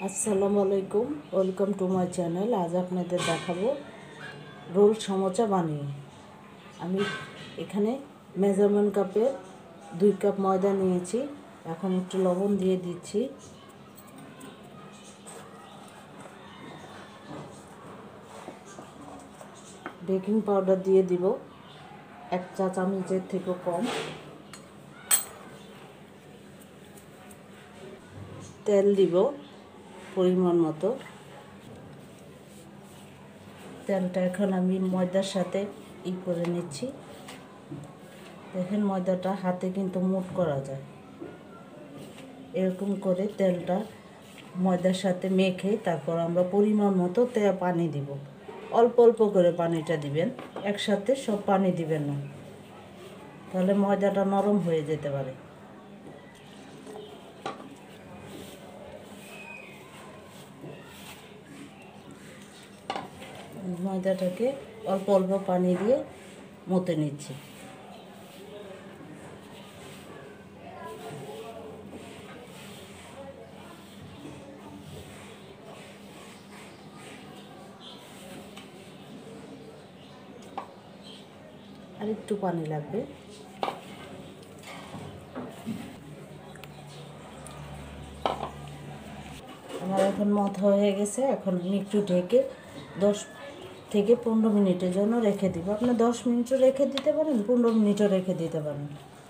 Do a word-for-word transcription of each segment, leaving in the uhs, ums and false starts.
আসসালামু আলাইকুম, welcome to my channel. আজ আপনাদের দেখাবো রোল সমোচা বানিয়ে। আমি এখানে মেজারমেন্ট কাপে দুই কাপ ময়দা নিয়েছি। এখন একটু লবণ দিয়ে দিচ্ছি, বেকিং পাউডার দিয়ে দিব এক চা চামচের থেকেও কম, তেল দিব পরিমাণ মতো। তেলটা এখন আমি ময়দার সাথে ই করে নিচ্ছি। দেখেন ময়দাটা হাতে কিন্তু মুট করা যায়। এরকম করে তেলটা ময়দার সাথে মেখে তারপর আমরা পরিমাণ মতো তেল পানি দিব। অল্প অল্প করে পানিটা দিবেন, একসাথে সব পানি দিবেন না, তাহলে ময়দাটা নরম হয়ে যেতে পারে। ময়দাটাকে অল্প অল্প পানি দিয়ে মতে নিচ্ছি। আর একটু পানি লাগবে। আমার এখন মথা হয়ে গেছে। এখন আমি একটু ঢেকে দশ থেকে পনেরো মিনিটের জন্য রেখে দিব। আপনি দশ মিনিটও রেখে দিতে পারেন, পনেরো মিনিটও রেখে দিতে পারেন।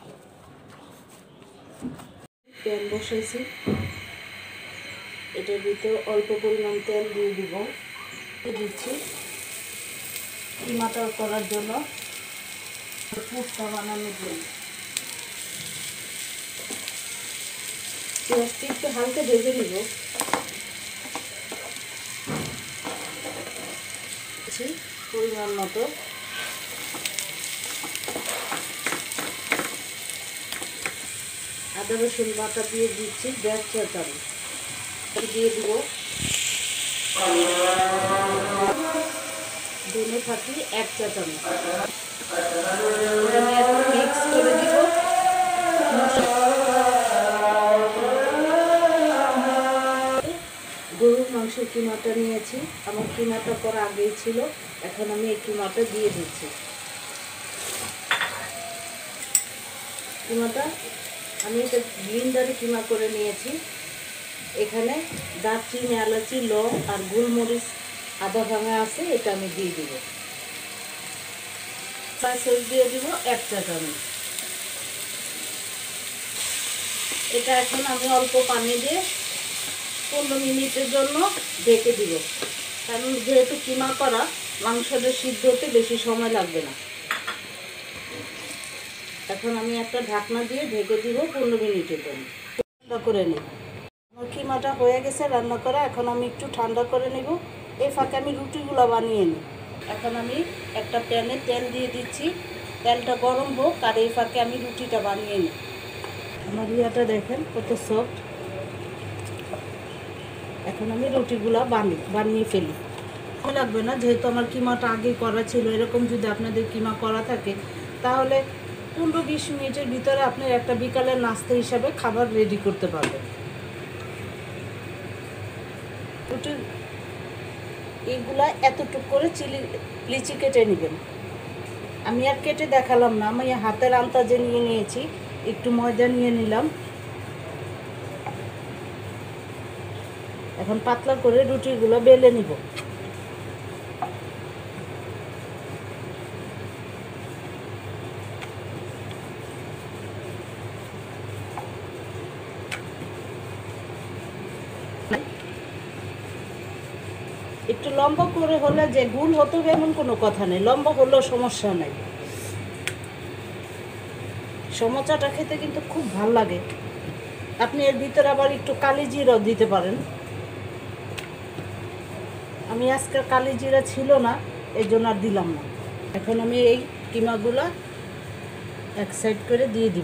প্যান বসাইছি, এটার ভিতরে অল্প পরিমাণ তেল দিয়ে দিব। দিচ্ছি কিমাটা করার জন্য পুরটা বানানোর জন্য পেঁয়াজটি একটু হালকা ভেজে নিব। পরিমাণ মতো আদা রসুন বাটা দিয়ে দিচ্ছি দেড় চা চামচ, দিয়ে দিব ধনে পাতি এক চা চামচ। মিক্স করে দিব। গরুর মাংসের কিমাটা নিয়েছি, আমার কিমাটা করা আগেই ছিল। এখন আমি এই কিমাটা দিয়ে দিচ্ছি। কিমাটা আমি এটা ব্লেন্ডারে কিমা করে নিয়েছি। এখানে দারচিনি, এলাচি, লং আর গোলমরিচ আদা ভাঙা আছে, এটা আমি দিয়ে দিব। সস দিয়ে দিব এক চা চামচ। এটা এখন আমি অল্প পানি দিয়ে পনেরো মিনিটের জন্য ঢেকে দিব, কারণ যেহেতু কিমা করা, মাংসটা সিদ্ধ হতে বেশি সময় লাগবে না। এখন আমি একটা ঢাকনা দিয়ে ঢেকে দিব পনেরো মিনিটের জন্য। ঠান্ডা করে নিই। আমার কিমাটা হয়ে গেছে রান্না করা। এখন আমি একটু ঠান্ডা করে নেব। এই ফাঁকে আমি রুটিগুলো বানিয়ে নিই। এখন আমি একটা প্যানে তেল দিয়ে দিচ্ছি, তেলটা গরম হোক, আর এই ফাঁকে আমি রুটিটা বানিয়ে নিই। আমার ইয়াটা দেখেন কত সফট। এখন আমি রুটিগুলো বানি বানিয়ে ফেলি। লাগবে না, যেহেতু আমার কিমাটা আগে করা ছিল। এরকম যদি আপনাদের কিমা করা থাকে তাহলে পনেরো বিশ মিনিটের ভিতরে আপনি একটা বিকালের নাস্তা হিসাবে খাবার রেডি করতে পারবেন। রুটি এগুলা এতটুকু করে চিলি লিচি কেটে নেবেন। আমি আর কেটে দেখালাম না, আমি হাতের আন্দাজে নিয়ে নিয়েছি। একটু ময়দা নিয়ে নিলাম। এখন পাতলা করে রুটিগুলো বেলে নিব। একটু লম্বা করে হলে যে গুল হতো এমন কোনো কথা নেই, লম্বা হলেও সমস্যা নেই। সমোচাটা খেতে কিন্তু খুব ভাল লাগে। আপনি এর ভিতরে আবার একটু কালি জিরাও দিতে পারেন। আমি আজকে কালি জিরা ছিল না, এই জন্য আর দিলাম না। এখন আমি এই কিমাগুলো এক সাইড করে দিয়ে দিব।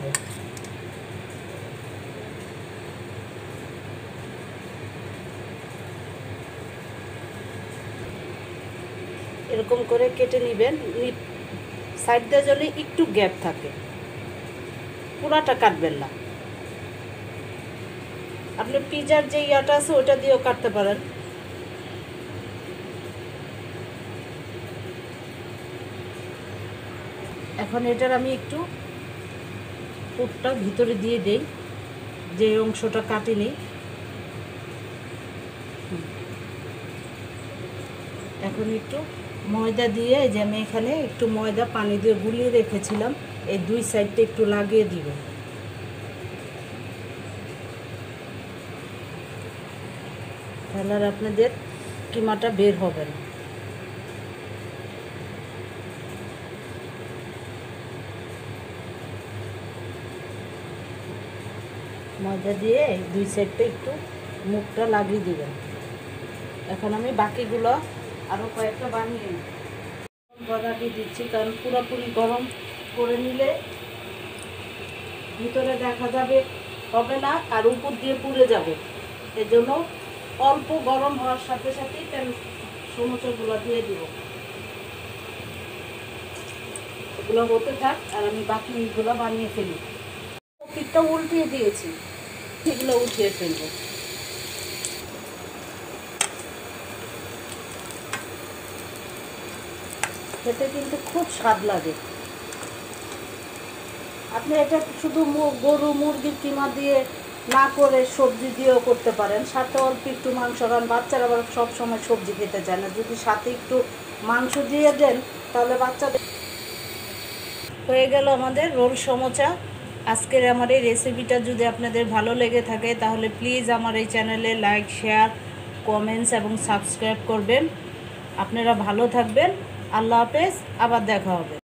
এরকম করে কেটে নেবেন। সাইড দিয়ে যেন একটু গ্যাপ থাকে, পুরাটা কাটবেন না। আপনি পিজার যে ইয়াটা আছে ওটা দিয়েও কাটতে পারেন। এখন এটার আমি একটু পুরটা ভিতরে দিয়ে দেই, যে অংশটা কাটিনি। এখন একটু ময়দা দিয়ে, এই যে আমি এখানে একটু ময়দা পানি দিয়ে গুলিয়ে রেখেছিলাম, এই দুই সাইডটা একটু লাগিয়ে দিব। তাহলে আর আপনাদের কিমাটা বের হবে না। ময়দা দিয়ে দুই সাইডটা একটু মুখটা লাগিয়ে দিবেন। এখন আমি বাকিগুলো আরও কয়েকটা বানিয়ে নিই। গড়াটি দিচ্ছি, কারণ পুরোপুরি গরম করে নিলে ভিতরে দেখা যাবে হবে না, আর উপর দিয়ে পুড়ে যাবে। এজন্য অল্প গরম হওয়ার সাথে সাথেই তেল সমুচগুলো দিয়ে দিব। এগুলো হতে থাক আর আমি বাকিগুলো বানিয়ে ফেলি। পিঠটা উল্টিয়ে দিয়েছি, এগুলো উঠিয়ে ফেলবো। খেতে কিন্তু খুব স্বাদ লাগে। আপনি এটা শুধু গরু মুরগির কিমা দিয়ে না করে সবজি দিয়েও করতে পারেন, সাথে অল্প একটু মাংস, কারণ বাচ্চারা আবার সবসময় সবজি খেতে চায় না। যদি সাথে একটু মাংস দিয়ে দেন তাহলে বাচ্চাদের। হয়ে গেল আমাদের রোল সমোচা। আজকের আমার এই রেসিপিটা যদি আপনাদের ভালো লেগে থাকে তাহলে প্লিজ আমার এই চ্যানেলে লাইক, শেয়ার, কমেন্টস এবং সাবস্ক্রাইব করবেন। আপনারা ভালো থাকবেন। আল্লাহ হাফেজ, আবার দেখা হবে।